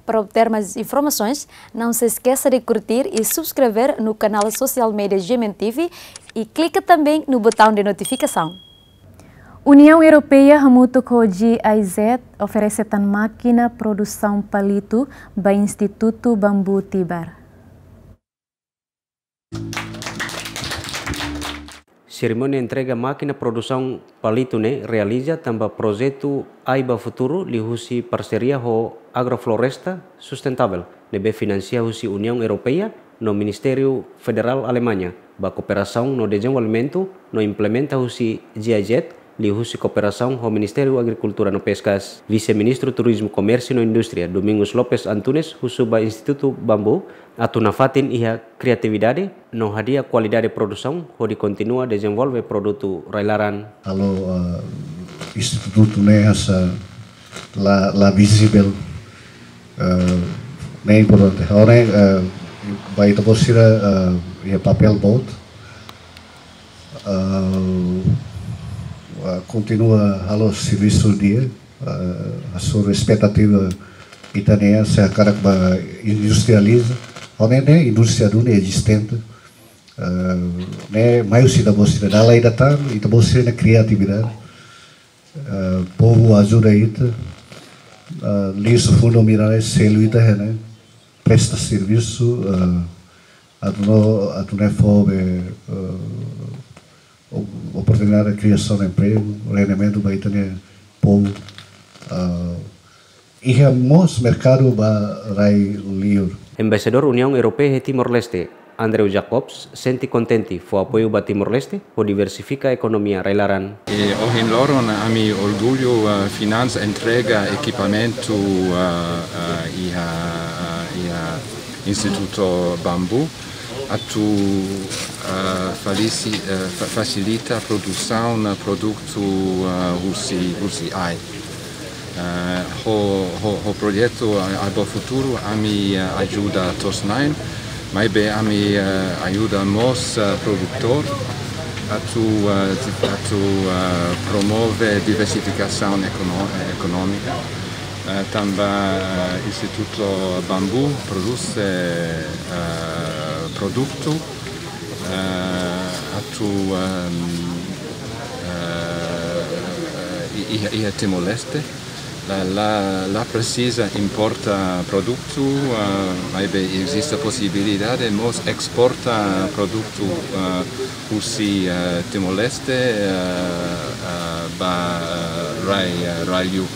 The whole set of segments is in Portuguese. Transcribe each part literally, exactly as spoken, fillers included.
Para obter mais informações, não se esqueça de curtir e subscrever no canal social media G M N T V e clique também no botão de notificação. União Europeia muito com G I Z oferece tan máquina produção palito para Instituto Bambu Tibar. Cerimônia entrega máquina produção palito ne realiza também projeto Aiba Futuro lihusi parceria ho agrofloresta sustentável nebe financia husi União Europeia no Ministério Federal Alemanha ba cooperação no desenvolvimento no implementa husi G I Z lihusi cooperação ho Ministério Agricultura no Pescas. Vice-Ministro Turismo Comércio no Indústria Domingos Lopes Antunes husu ba Instituto Bambu atuna fatin iha criatividade no hadia qualidade produção onde continua desenvolve produto railaran. Halo uh, instituto né essa la la visível uh, né importante. Ora uh, vai to posira uh, ia papel boat uh, uh, continua halo serviço dia uh, a sua expectativa italiana se a cara industrializa. Ora né indústria do existente uh, né mais se da você da lá ainda tá e da você na criatividade uh, povo ajuda isso uh, liso fundo mirar seluita né presta serviço uh, atuno atuno fobe uh, oportunidade de criação de emprego rendimento vai ter povo uh, e hemos mercado ba rai liur. Embaixador União Europeia Timor-Leste, Andrew Jacobs, senti contenti fu apoio ba Timor-Leste o diversifica a economia railaran. E ho in loro a mi orgoglio uh, finanza entrega equipamento uh, uh, ia ia Instituto Bambu atu uh, falici, uh, facilita produção produto uh, usi usi ai. Uh, ho, ho, ho progetto Aiba Futuro ami uh, ajuda tosnain, mas be ami uh, ajuda mos uh, produtor atu uh, atu uh, promove diversificação econômica. Uh, também uh, Instituto Bambu produz uh, produto uh, atu um, uh, ia Timor-Leste. La, la, la precisa importa produto, uh, maybe existe possibilità de mos exporta produto uh, usi uh, Timor-Leste uh, uh, ba uh, rai uh, raiu.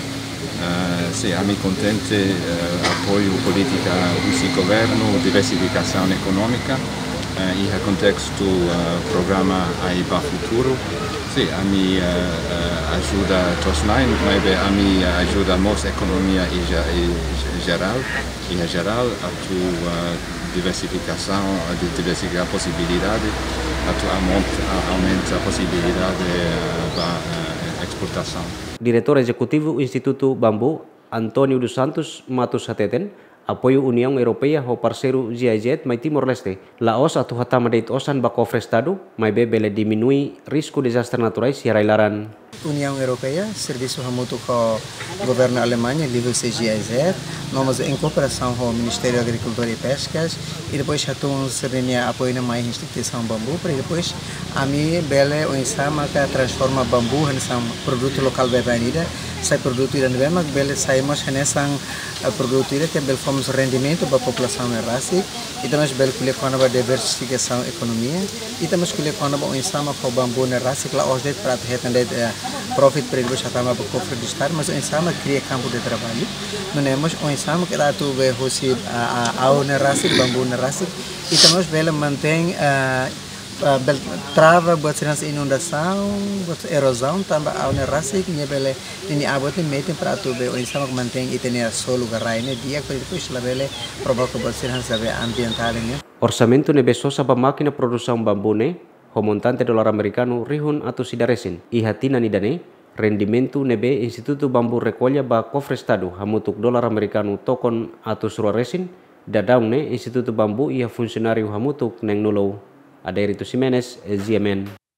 Uh, sì, ami contente uh, apoio politica usi governo, diversificazione economica, uh, in contexto uh, programma Aiba Futuro. Sì, a mi uh, uh, ajuda tosnain, mas a mi ajuda mos economia em geral, em geral, a tu uh, diversificação, a diversificar possibilidade, a tu aumenta, aumenta a possibilidade uh, da uh, exportação. Diretor Executivo Instituto Bambu, Antônio dos Santos Matos Hateten, apoio União Europeia ho parceiro G I Z mai Timor-Leste. La os atu hatama deit osan bako frestado, mai be bele diminui risco desastre naturais si railaran. União Europeia, serviço remoto com o governo alemão, livre C G I Z, nós em cooperação com o Ministério da Agricultura e Pescas, e depois já estamos apoio na mais instituição bambu, para depois a mim bele o insama que transforma bambu em produto local bebanida, sai produto irã bema bele saímos nessa produto irã que bele fomos rendimento para a população na raça, e também bele colhe quando a diversificação economia, e também colhe quando o insama com bambu na raça que lá hoje para atender profit para depois já estava para cofre do estado, mas o insama cria campo de trabalho. Não temos o insama que dá tu ver hoje a a na raça bambu na raça, e também bele mantém bel trava buat sinas inundação, buat erosão, tambah awalnya rasik nyebele ini abotin meeting para tu be ini sama manteng itenia solo garraine dia ko depois la bele provoca buat sinas sabe ambiental ini. Orçamento ne besosa ba máquina produção bambu ne, ho montante dolar americano rihun atau sidaresin, ihatina ni dane, rendimento nebe Instituto Bambu recolha ba cofre estado hamutuk dolar americano tokon atau suraresin, dadaung ne Instituto Bambu ia funcionário hamutuk neng nulo. Adairito Jimenez, G M N.